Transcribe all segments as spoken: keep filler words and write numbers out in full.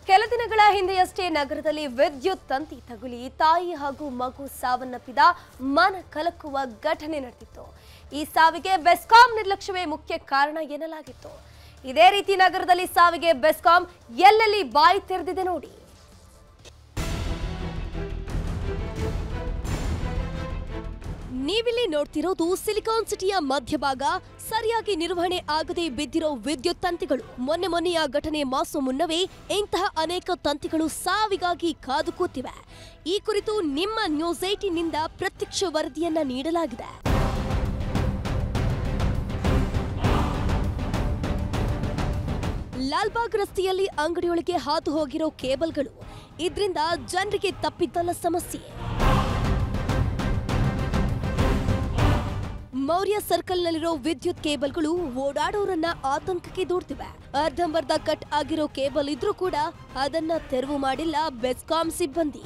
ಕೆಲ ದಿನಗಳ ಹಿಂದೆಯಷ್ಟೇ ನಗರದಲ್ಲಿ ವಿದ್ಯುತ್ ತಂತಿ ತಗುಲಿ ತಾಯಿ ಹಾಗೂ ಮಗು ಸಾವನ್ನಪ್ಪಿದ ಮನ ಕಲಕುವ ಘಟನೆ ನಡೆದಿತ್ತು. ಈ ಸಾವಿಗೆ ಬೆಸ್ಕಾಂ ನಿರ್ಲಕ್ಷ್ಯವೇ ಮುಖ್ಯ ಕಾರಣ ಎನ್ನಲಾಗಿತ್ತು. ಇದೇ ರೀತಿ ನಗರದಲ್ಲಿ ಸಾವಿಗೆ ಬೆಸ್ಕಾಂ ಎಲ್ಲೆಲ್ಲಿ ಬಾಯಿ ತೆರೆದಿದೆ ನೋಡಿ. ನೀವಿಲ್ಲಿ ನೋಡ್ತಿರೋದು ಸಿಲಿಕಾನ್ ಸಿಟಿಯ ಮಧ್ಯಭಾಗ. ಸರಿಯಾಗಿ ನಿರ್ವಹಣೆ ಆಗದೆ ಬಿದ್ದಿರೋ ವಿದ್ಯುತ್ ತಂತಿಗಳು. ಮೊನ್ನೆ ಮೊನ್ನೆಯ ಘಟನೆ ಮಾಸು ಮುನ್ನವೇ ಇಂತಹ ಅನೇಕ ತಂತಿಗಳು ಸಾವಿಗಾಗಿ ಕಾದು ಕೂತಿವೆ. ಈ ಕುರಿತು ನಿಮ್ಮ ನ್ಯೂಸ್ ಏಟೀನ್ ನಿಂದ ಪ್ರತ್ಯಕ್ಷ ವರದಿಯನ್ನ ನೀಡಲಾಗಿದೆ. ಲಾಲ್ಬಾಗ್ ರಸ್ತೆಯಲ್ಲಿ ಅಂಗಡಿಯೊಳಗೆ ಹಾದು ಹೋಗಿರೋ ಕೇಬಲ್ಗಳು. ಇದರಿಂದ ಜನರಿಗೆ ತಪ್ಪಿದ್ದಲ್ಲ ಸಮಸ್ಯೆ. ಮೌರ್ಯ ಸರ್ಕಲ್ನಲ್ಲಿರೋ ವಿದ್ಯುತ್ ಕೇಬಲ್ಗಳು ಓಡಾಡೋರನ್ನ ಆತಂಕಕ್ಕೆ ದೂಡ್ತಿವೆ. ಅರ್ಧಂಬರ್ಧ ಕಟ್ ಆಗಿರೋ ಕೇಬಲ್ ಇದ್ರೂ ಕೂಡ ಅದನ್ನ ತೆರವು ಮಾಡಿಲ್ಲ ಬೆಸ್ಕಾಂ ಸಿಬ್ಬಂದಿ.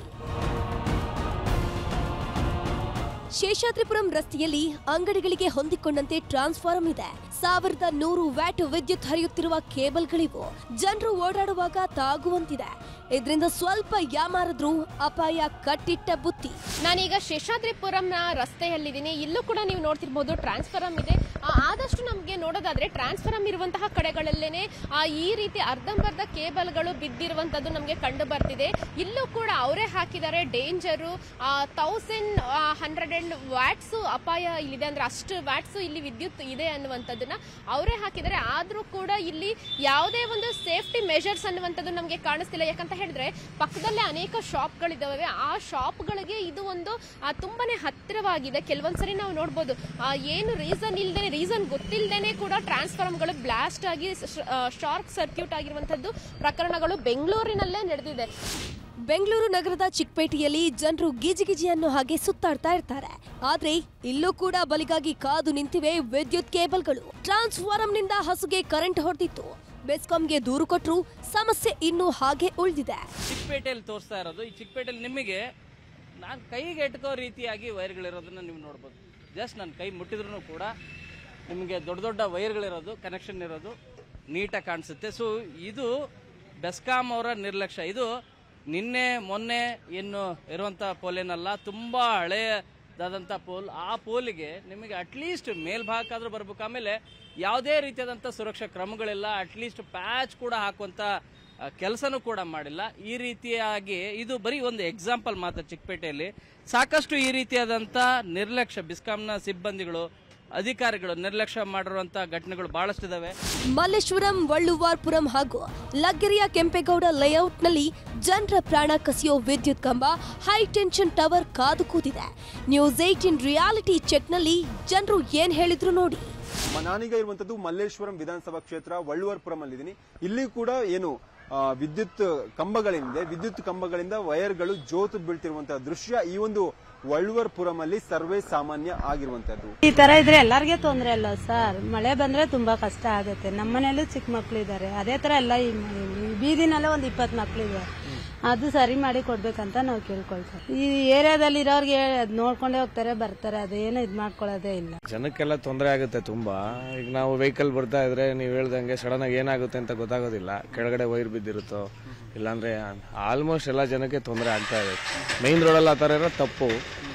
ಶೇಷಾದ್ರಿಪುರಂ ರಸ್ತೆಯಲ್ಲಿ ಅಂಗಡಿಗಳಿಗೆ ಹೊಂದಿಕೊಂಡಂತೆ ಟ್ರಾನ್ಸ್ಫಾರ್ಮ್ ಇದೆ. ಸಾವಿರದ ನೂರು ವ್ಯಾಟ್ ವಿದ್ಯುತ್ ಹರಿಯುತ್ತಿರುವ ಕೇಬಲ್ಗಳಿವು. ಜನರು ಓಡಾಡುವಾಗ ತಾಗುವಂತಿದೆ. ಇದರಿಂದ ಸ್ವಲ್ಪ ಯಾಮಾರಿದ್ರೂ ಅಪಾಯ ಕಟ್ಟಿಟ್ಟ ಬುತ್ತಿ. ನಾನೀಗ ಶೇಷಾದ್ರಿಪುರಂನ ರಸ್ತೆಯಲ್ಲಿದ್ದೀನಿ. ಇಲ್ಲೂ ಕೂಡ ನೀವು ನೋಡ್ತಿರ್ಬೋದು ಟ್ರಾನ್ಸ್ಫಾರ್ಮ್ ಇದೆ. ಆದಷ್ಟು ನಮಗೆ ನೋಡೋದಾದ್ರೆ ಟ್ರಾನ್ಸ್ಫಾರ್ಮ್ ಇರುವಂತಹ ಕಡೆಗಳಲ್ಲೇನೆ ಈ ರೀತಿ ಅರ್ಧಂಬರ್ಧ ಕೇಬಲ್ಗಳು ಬಿದ್ದಿರುವಂತದ್ದು ನಮಗೆ ಕಂಡು ಬರ್ತಿದೆ. ಇಲ್ಲೂ ಕೂಡ ಅವರೇ ಹಾಕಿದ್ದಾರೆ danger. Thousand hundred and watts ಅಪಾಯ ಇಲ್ಲಿದೆ, ಅಂದ್ರೆ ಅಷ್ಟು ವ್ಯಾಟ್ಸ್ ಇಲ್ಲಿ ವಿದ್ಯುತ್ ಇದೆ ಅನ್ನುವಂಥದ್ದನ್ನ ಅವರೇ ಹಾಕಿದ್ದಾರೆ. ಆದ್ರೂ ಕೂಡ ಇಲ್ಲಿ ಯಾವುದೇ ಒಂದು ಸೇಫ್ಟಿ ಮೆಷರ್ಸ್ ಅನ್ನುವಂಥದ್ದು ನಮಗೆ ಕಾಣಿಸ್ತಿಲ್ಲ. ಯಾಕಂತ ಹೇಳಿದ್ರೆ ಪಕ್ಕದಲ್ಲೇ ಅನೇಕ ಶಾಪ್ಗಳಿದ್ದಾವೆ. ಆ ಶಾಪ್ಗಳಿಗೆ ಇದು ಒಂದು ತುಂಬಾನೇ ಹತ್ತಿರವಾಗಿದೆ. ಕೆಲವೊಂದ್ಸರಿ ನಾವು ನೋಡ್ಬೋದು ಏನು ರೀಸನ್ ಇಲ್ದೇನೆ ರೀಸನ್ ಗೊತ್ತಿಲ್ಲದೇನೆ ಕೂಡ ಟ್ರಾನ್ಸ್ಫಾರ್ಮ್ಗಳು ಬ್ಲಾಸ್ಟ್ ಆಗಿ ಶಾರ್ಟ್ ಸರ್ಕ್ಯೂಟ್ ಆಗಿರುವಂತದ್ದು ಪ್ರಕರಣಗಳು ಬೆಂಗಳೂರಿನಲ್ಲೇ ನಡೆದಿದೆ. ಬೆಂಗಳೂರು ನಗರದ ಚಿಕ್ಕಪೇಟೆಯಲ್ಲಿ ಜನರು ಗಿಜಿಗಿಜಿ ಅನ್ನೋ ಹಾಗೆ ಸುತ್ತಾಡ್ತಾ ಇರ್ತಾರೆ. ಆದ್ರೆ ಇಲ್ಲೂ ಕೂಡ ಬಲಿಗಾಗಿ ಕಾದು ನಿಂತಿವೆ ವಿದ್ಯುತ್ ಕೇಬಲ್ಗಳು. ಟ್ರಾನ್ಸ್ಫಾರ್ಮ್ನಿಂದ ಹಸುಗೆ ಕರೆಂಟ್ ಹೊಡೆದಿತ್ತು. ಬೆಸ್ಕಾಂಗೆ ದೂರು ಕೊಟ್ಟರು ಸಮಸ್ಯೆ ಇನ್ನೂ ಹಾಗೆ ಉಳಿದಿದೆ. ಚಿಕ್ಕಪೇಟೆಯಲ್ಲಿ ತೋರಿಸ್ತಾ ಇರೋದು. ಈ ಚಿಕ್ಕಪೇಟೆಯಲ್ಲಿ ನಿಮಗೆ ನಾನು ಕೈಗೆ ಎಟ್ಕೋ ರೀತಿಯಾಗಿ ವೈರ್ಗಳಿರೋದನ್ನ ನೀವು ನೋಡ್ಬೋದು. ಜಸ್ಟ್ ನನ್ನ ಕೈ ಮುಟ್ಟಿದ್ರು ಕೂಡ ನಿಮಗೆ ದೊಡ್ಡ ದೊಡ್ಡ ವೈರ್ಗಳಿರೋದು, ಕನೆಕ್ಷನ್ ಇರೋದು ನೀಟಾಗಿ ಕಾಣಿಸುತ್ತೆ. ಸೊ ಇದು ಬೆಸ್ಕಾಂ ಅವರ ನಿರ್ಲಕ್ಷ್ಯ. ಇದು ನಿನ್ನೆ ಮೊನ್ನೆ ಏನು ಇರುವಂಥ ಪೋಲೇನಲ್ಲ, ತುಂಬ ಹಳೆಯದಾದಂಥ ಪೋಲ್. ಆ ಪೋಲಿಗೆ ನಿಮಗೆ ಅಟ್ಲೀಸ್ಟ್ ಮೇಲ್ಭಾಗಕ್ಕಾದ್ರೂ ಬರ್ಬೇಕು. ಆಮೇಲೆ ಯಾವುದೇ ರೀತಿಯಾದಂಥ ಸುರಕ್ಷಾ ಕ್ರಮಗಳಿಲ್ಲ. ಅಟ್ಲೀಸ್ಟ್ ಪ್ಯಾಚ್ ಕೂಡ ಹಾಕುವಂಥ ಕೆಲಸನೂ ಕೂಡ ಮಾಡಿಲ್ಲ. ಈ ರೀತಿಯಾಗಿ ಇದು ಬರೀ ಒಂದು ಎಕ್ಸಾಂಪಲ್ ಮಾತ್ರ. ಚಿಕ್ಕಪೇಟೆಯಲ್ಲಿ ಸಾಕಷ್ಟು ಈ ರೀತಿಯಾದಂಥ ನಿರ್ಲಕ್ಷ್ಯ ಬೆಸ್ಕಾಂನ ಸಿಬ್ಬಂದಿಗಳು, ಅಧಿಕಾರಿಗಳು ನಿರ್ಲಕ್ಷ್ಯ ಮಾಡಿರುವಂತಹ ಘಟನೆಗಳು ಬಹಳಷ್ಟಿದಾವೆ. ಮಲ್ಲೇಶ್ವರಂ, ವಳ್ಳುವಾರ್ಪುರಂ ಹಾಗೂ ಲಗ್ಗೆರೆಯ ಕೆಂಪೇಗೌಡ ಲೇಔಟ್ನಲ್ಲಿ ಜನರ ಪ್ರಾಣ ಕಸಿಯೋ ವಿದ್ಯುತ್ ಕಂಬ, ಹೈ ಟೆನ್ಷನ್ ಟವರ್ ಕಾದು ಕೂತಿದೆ. ನ್ಯೂಸ್ ಏಟೀನ್ ರಿಯಾಲಿಟಿ ಚೆಕ್ನಲ್ಲಿ ಜನರು ಏನ್ ಹೇಳಿದ್ರು ನೋಡಿ. ನಾನೀಗ ಇರುವಂತದ್ದು ಮಲ್ಲೇಶ್ವರಂ ವಿಧಾನಸಭಾ ಕ್ಷೇತ್ರ ವಳ್ಳುವಾರ್ಪುರಂ ಅಲ್ಲಿದ್ದೀನಿ. ಇಲ್ಲಿ ಕೂಡ ಏನು ವಿದ್ಯುತ್ ಕಂಬಗಳಿಂದ ವಿದ್ಯುತ್ ಕಂಬಗಳಿಂದ ವೈರ್ಗಳು ಜೋತು ಬೀಳ್ತಿರುವಂತಹ ದೃಶ್ಯ ಈ ಒಂದು ವಳ್ಳುವಾರ್ಪುರಂ ಅಲ್ಲಿ ಸರ್ವೇ ಸಾಮಾನ್ಯ ಆಗಿರುವಂತದ್ದು. ಈ ತರ ಇದ್ರೆ ಎಲ್ಲರಿಗೂ ತೊಂದರೆ ಅಲ್ಲ ಸರ್. ಮಳೆ ಬಂದ್ರೆ ತುಂಬಾ ಕಷ್ಟ ಆಗುತ್ತೆ. ನಮ್ಮ ಮನೆಯಲ್ಲೂ ಚಿಕ್ಕ ಮಕ್ಳು ಇದ್ದಾರೆ. ಅದೇ ತರ ಎಲ್ಲ ಈ ಬೀದಿನಲ್ಲೇ ಒಂದ್ ಇಪ್ಪತ್ ಮಕ್ಳು ಇದ್ದಾರೆ. ಅದು ಸರಿ ಮಾಡಿ ಕೊಡ್ಬೇಕಂತ ನಾವು ಕೇಳ್ಕೊಳ್ತೀವಿ. ಈ ಏರಿಯಾದಲ್ಲಿ ಇರೋರ್ಗೆ ನೋಡ್ಕೊಂಡೇ ಹೋಗ್ತಾರೆ, ಬರ್ತಾರೆ. ಅದೇನು ಇದ್ ಮಾಡ್ಕೊಳ್ಳೋದೇ ಇಲ್ಲ. ಜನಕ್ಕೆಲ್ಲ ತೊಂದರೆ ಆಗುತ್ತೆ ತುಂಬಾ. ಈಗ ನಾವು ವೆಹಿಕಲ್ ಬರ್ತಾ ಇದ್ರೆ ನೀವು ಹೇಳ್ದಂಗೆ ಸಡನ್ ಆಗಿ ಏನಾಗುತ್ತೆ ಅಂತ ಗೊತ್ತಾಗೋದಿಲ್ಲ. ಕೆಳಗಡೆ ವೈರ್ ಬಿದ್ದಿರುತ್ತೋ ಇಲ್ಲಾಂದ್ರೆ ಆಲ್ಮೋಸ್ಟ್ ಎಲ್ಲ ಜನಕ್ಕೆ ತೊಂದರೆ ಆಗ್ತಾ ಇದೆ. ಮೈನ್ ರೋಡಲ್ಲಿ ಆ ಥರ ಇರೋ ತಪ್ಪು.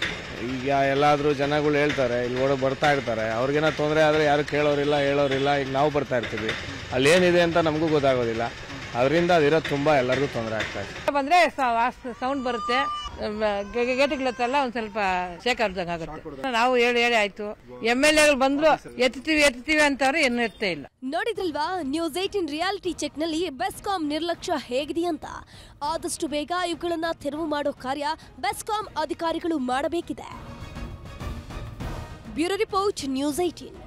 ಈಗ ಎಲ್ಲಾದ್ರೂ ಜನಗಳು ಹೇಳ್ತಾರೆ, ಇಲ್ಲಿ ಓಡ ಬರ್ತಾ ಇರ್ತಾರೆ, ಅವ್ರಿಗೇನೋ ತೊಂದರೆ ಆದ್ರೆ ಯಾರು ಕೇಳೋರಿಲ್ಲ, ಹೇಳೋರಿಲ್ಲ. ಈಗ ನಾವು ಬರ್ತಾ ಇರ್ತೀವಿ, ಅಲ್ಲಿ ಏನಿದೆ ಅಂತ ನಮಗೂ ಗೊತ್ತಾಗೋದಿಲ್ಲ. ಅದರಿಂದ ಅದಿರೋ ತುಂಬಾ ಎಲ್ಲರಿಗೂ ತೊಂದರೆ ಆಗ್ತಾ ಇದೆ. ಬಂದ್ರೆ ಸೌಂಡ್ ಬರುತ್ತೆ, ಗೇಟ್ಗಳತ್ತೆಲ್ಲ ಒಂದ್ ಸ್ವಲ್ಪ ಶೇಕ್ ಆಡ್ದಂಗ ಆಗುತ್ತೆ. ನಾವು ಹೇಳಿ ಹೇಳಿ ಆಯ್ತು. ಎಂ ಎಲ್ ಎಗಳು ಬಂದ್ರು ಎತ್ತೀವಿ ಎತ್ತೀವಿ ಅಂತವ್ರೆ ಏನು ಎತ್ತೇ ಇಲ್ಲ. ನೋಡಿದ್ರಲ್ವಾ ನ್ಯೂಸ್ ಏಟೀನ್ ರಿಯಾಲಿಟಿ ಚೆಕ್ ನಲ್ಲಿ ಬೆಸ್ಕಾಂ ನಿರ್ಲಕ್ಷ್ಯ ಹೇಗಿದೆ ಅಂತ. ಆದಷ್ಟು ಬೇಗ ಇವುಗಳನ್ನ ತೆರವು ಮಾಡೋ ಕಾರ್ಯ ಬೆಸ್ಕಾಂ ಅಧಿಕಾರಿಗಳು ಮಾಡಬೇಕಿದೆ. Bureau report, news eighteen.